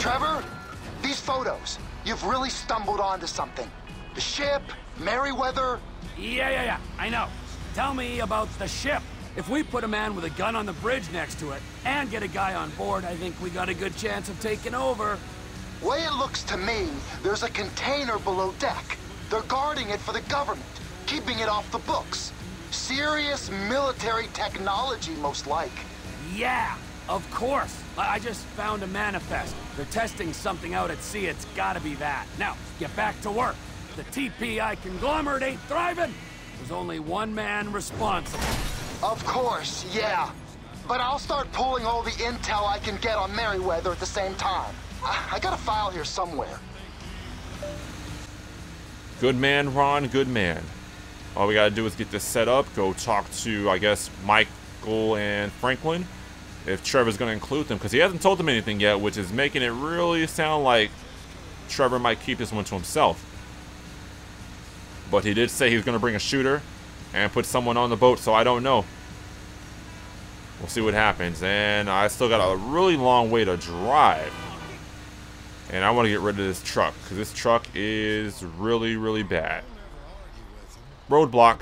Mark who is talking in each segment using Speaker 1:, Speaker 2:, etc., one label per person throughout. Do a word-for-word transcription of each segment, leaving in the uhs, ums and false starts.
Speaker 1: Trevor, these photos, you've really stumbled onto something. The ship, Merryweather.
Speaker 2: Yeah, yeah, yeah, I know. Tell me about the ship. If we put a man with a gun on the bridge next to it and get a guy on board, I think we got a good chance of taking over.
Speaker 1: Way it looks to me, there's a container below deck. They're guarding it for the government, keeping it off the books. Serious military technology, most like.
Speaker 2: Yeah, of course. I I just found a manifest. They're testing something out at sea. It's gotta be that. Now, get back to work. The T P I conglomerate ain't thriving. There's only one man responsible.
Speaker 1: Of course, yeah. But I'll start pulling all the intel I can get on Merryweather at the same time. I, I got a file here somewhere.
Speaker 3: Good man, Ron, good man. All we gotta do is get this set up, go talk to, I guess, Michael and Franklin, if Trevor's gonna include them, because he hasn't told them anything yet, which is making it really sound like Trevor might keep this one to himself. But he did say he was gonna bring a shooter and put someone on the boat, so I don't know. We'll see what happens. And I still got a really long way to drive. And I want to get rid of this truck, because this truck is really, really bad. Roadblock.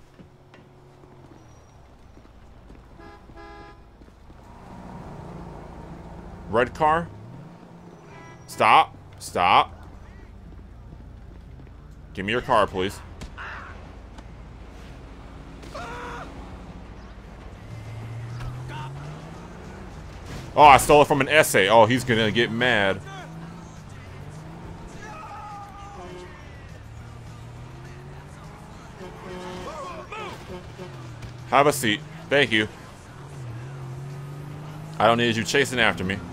Speaker 3: Red car. Stop. Stop. Give me your car, please. Oh, I stole it from an essay. Oh, he's gonna get mad. Have a seat. Thank you. I don't need you chasing after me.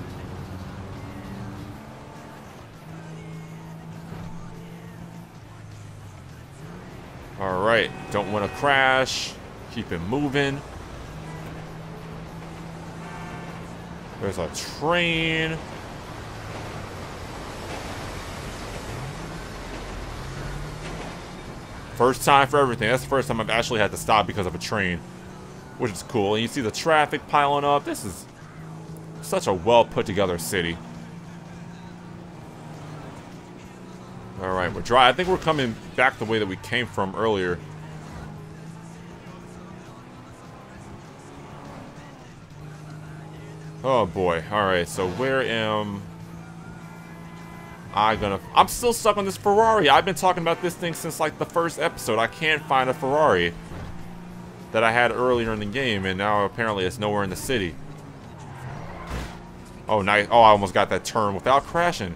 Speaker 3: Alright. Don't want to crash. Keep it moving. There's a train. First time for everything. That's the first time I've actually had to stop because of a train, which is cool. And you see the traffic piling up. This is such a well put together city. Alright, we're dry. I think we're coming back the way that we came from earlier. Oh boy. Alright, so where am I gonna... I'm still stuck on this Ferrari. I've been talking about this thing since like the first episode. I can't find a Ferrari that I had earlier in the game, and now apparently it's nowhere in the city. Oh, nice. Oh, I almost got that turn without crashing.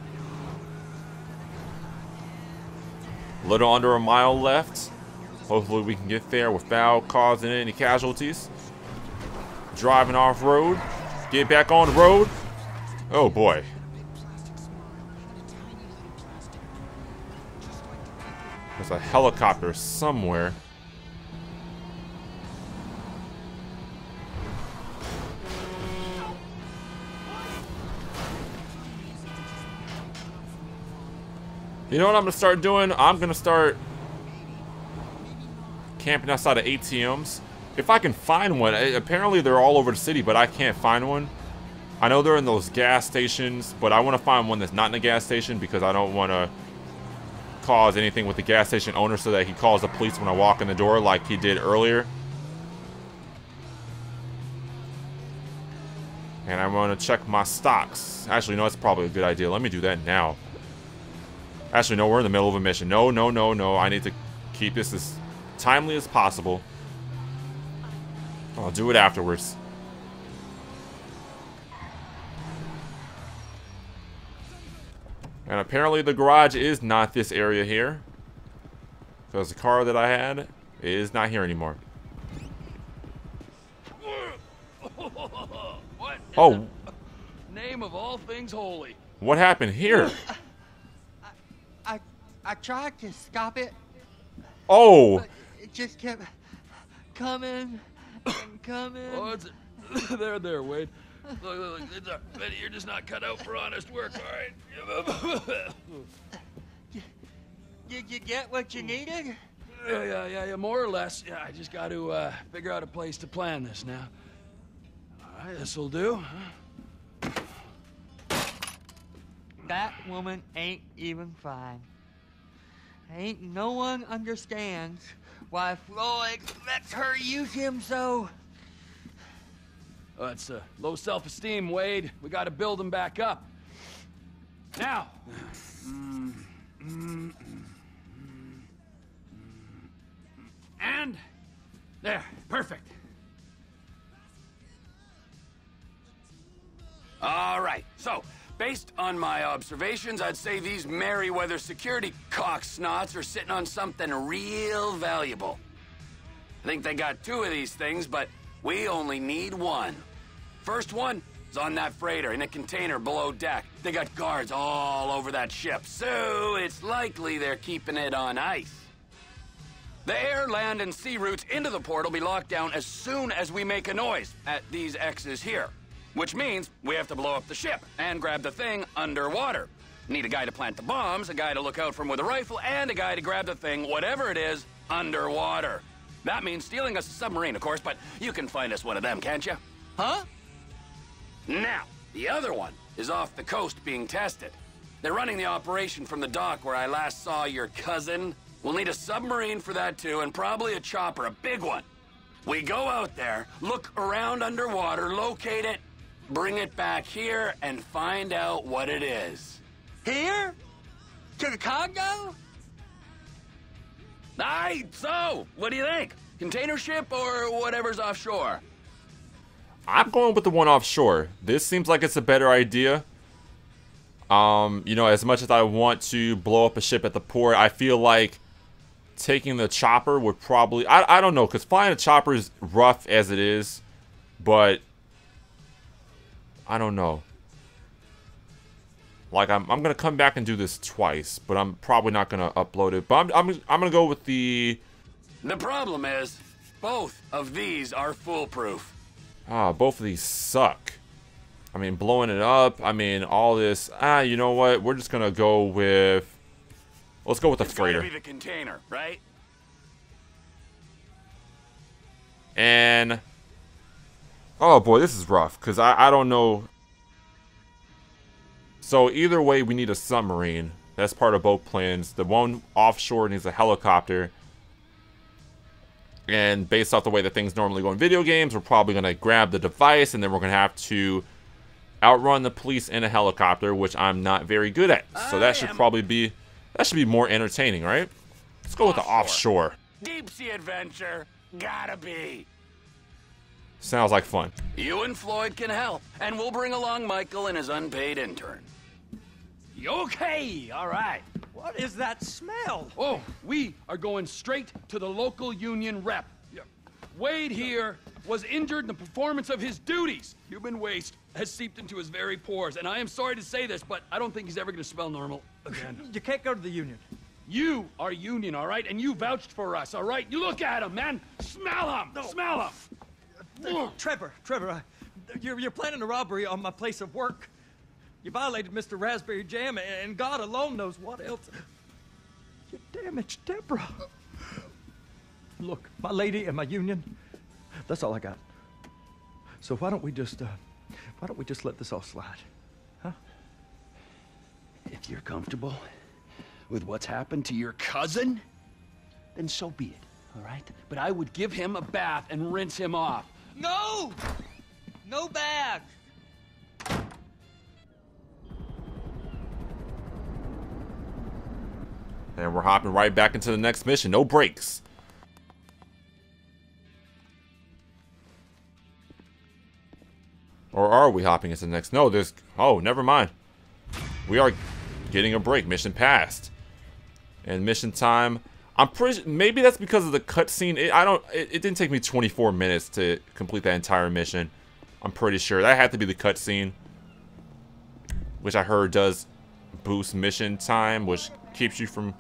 Speaker 3: A little under a mile left. Hopefully we can get there without causing any casualties. Driving off-road. Get back on the road. Oh boy. There's a helicopter somewhere. You know what I'm gonna start doing? I'm gonna start camping outside of A T Ms. If I can find one. Apparently they're all over the city, but I can't find one. I know they're in those gas stations, but I want to find one that's not in a gas station because I don't want to cause anything with the gas station owner so that he calls the police when I walk in the door like he did earlier. And I'm going to check my stocks. Actually, no, that's probably a good idea. Let me do that now. Actually, no, we're in the middle of a mission. No, no, no, no. I need to keep this as timely as possible. I'll do it afterwards. And apparently the garage is not this area here, because the car that I had is not here anymore.
Speaker 2: What?
Speaker 3: Oh.
Speaker 2: Name of all things holy.
Speaker 3: What happened here?
Speaker 4: I, I, I tried to stop it.
Speaker 3: Oh.
Speaker 4: But it just kept coming and coming.
Speaker 2: Oh, it's there, there, Wade. Look, look, look. It's a, Betty, you're just not cut out for honest work, all right?
Speaker 4: Did you get what you needed?
Speaker 2: Yeah, yeah, yeah, yeah, more or less. Yeah, I just got to uh, figure out a place to plan this now. All right, this'll do.
Speaker 4: That woman ain't even fine. Ain't no one understands why Floyd lets her use him so.
Speaker 2: Oh, it's uh, low self-esteem, Wade. We gotta build him back up. Now. And there, perfect. All right, so based on my observations, I'd say these Merryweather security cocksnots are sitting on something real valuable. I think they got two of these things, but we only need one. First one is on that freighter in a container below deck. They got guards all over that ship, so it's likely they're keeping it on ice. The air, land, and sea routes into the port will be locked down as soon as we make a noise at these X's here. Which means we have to blow up the ship and grab the thing underwater. Need a guy to plant the bombs, a guy to look out for them with a rifle, and a guy to grab the thing, whatever it is, underwater. That means stealing us a submarine, of course, but you can find us one of them, can't you?
Speaker 4: Huh?
Speaker 2: Now, the other one is off the coast being tested. They're running the operation from the dock where I last saw your cousin. We'll need a submarine for that too, and probably a chopper, a big one. We go out there, look around underwater, locate it, bring it back here, and find out what it is.
Speaker 4: Here? To the Congo?
Speaker 2: Aye, so, what do you think? Container ship or whatever's offshore?
Speaker 3: I'm going with the one offshore. This seems like it's a better idea. Um, you know, as much as I want to blow up a ship at the port, I feel like taking the chopper would probably... I, I don't know, because flying a chopper is rough as it is, but... I don't know. Like, I'm, I'm going to come back and do this twice, but I'm probably not going to upload it. But I'm, I'm, I'm going to go with the...
Speaker 2: The problem is, both of these are foolproof.
Speaker 3: Ah, both of these suck. I mean, blowing it up, I mean, all this... Ah, you know what? We're just going to go with... Let's go with the
Speaker 2: It's
Speaker 3: freighter.
Speaker 2: gotta be the container, right?
Speaker 3: And... Oh boy, this is rough, because I, I don't know. So either way, we need a submarine. That's part of both plans. The one offshore needs a helicopter. And based off the way that things normally go in video games, we're probably going to grab the device, and then we're going to have to outrun the police in a helicopter, which I'm not very good at. So that should probably be, that should be more entertaining, right? Let's go with the offshore.
Speaker 2: Deep sea adventure, gotta be.
Speaker 3: Sounds like fun.
Speaker 2: You and Floyd can help, and we'll bring along Michael and his unpaid intern. Okay, all right.
Speaker 4: What is that smell?
Speaker 2: Oh, we are going straight to the local union rep. Wade here was injured in the performance of his duties. Human waste has seeped into his very pores, and I am sorry to say this, but I don't think he's ever going to smell normal again.
Speaker 4: You can't go to the union.
Speaker 2: You are union, all right? And you vouched for us, all right? You look at him, man. Smell him.
Speaker 4: No.
Speaker 2: Smell him.
Speaker 4: Uh, Trevor, Trevor, uh, you're, you're planning a robbery on my place of work. You violated Mister Raspberry Jam, and God alone knows what else. You damaged Deborah. Look, my lady and my union, that's all I got. So why don't we just, uh, why don't we just let this all slide, huh?
Speaker 2: If you're comfortable with what's happened to your cousin, then so be it, all right? But I would give him a bath and rinse him off.
Speaker 4: No! No bag!
Speaker 3: And we're hopping right back into the next mission. No breaks. Or are we hopping into the next? No, there's... Oh, never mind. We are getting a break. Mission passed. And mission time... I'm pretty... Maybe that's because of the cutscene. It, I don't... It, it didn't take me twenty-four minutes to complete that entire mission. I'm pretty sure. That had to be the cutscene. Which I heard does boost mission time, which keeps you from...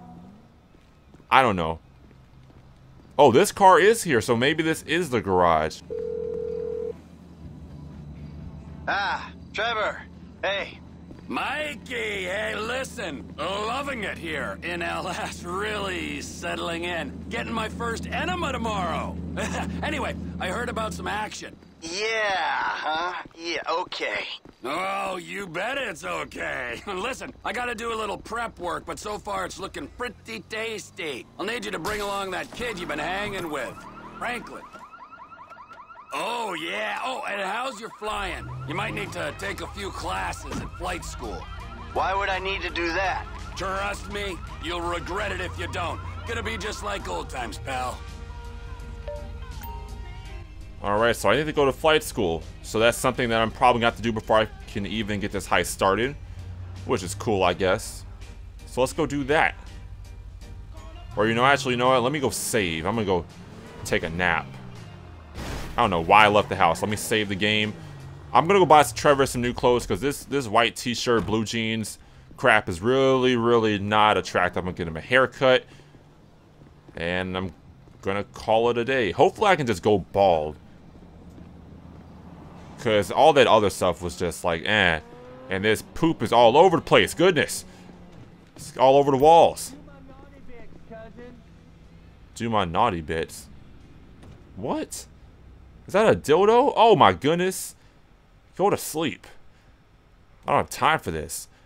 Speaker 3: I don't know. Oh, this car is here, so maybe this is the garage.
Speaker 5: Ah, Trevor. Hey,
Speaker 2: Mikey, hey, listen. Loving it here in L S. Really settling in. Getting my first enema tomorrow. Anyway, I heard about some action.
Speaker 5: Yeah, huh? Yeah, okay.
Speaker 2: Oh, you bet it's okay. Listen, I gotta do a little prep work, but so far it's looking pretty tasty. I'll need you to bring along that kid you've been hanging with, Franklin. Oh, yeah. Oh, and how's your flying? You might need to take a few classes at flight school.
Speaker 5: Why would I need to do that?
Speaker 2: Trust me, you'll regret it if you don't. Gonna be just like old times, pal.
Speaker 3: Alright, so I need to go to flight school. So that's something that I'm probably going to have to do before I can even get this heist started. Which is cool, I guess. So let's go do that. Or, you know, actually, you know what? Let me go save. I'm going to go take a nap. I don't know why I left the house. Let me save the game. I'm going to go buy Trevor some new clothes because this, this white t-shirt, blue jeans crap is really, really not attractive. I'm going to get him a haircut. And I'm going to call it a day. Hopefully I can just go bald. Because all that other stuff was just like, eh. And this poop is all over the place. Goodness. It's all over the walls. Do my naughty bits. What? Is that a dildo? Oh my goodness. Go to sleep. I don't have time for this.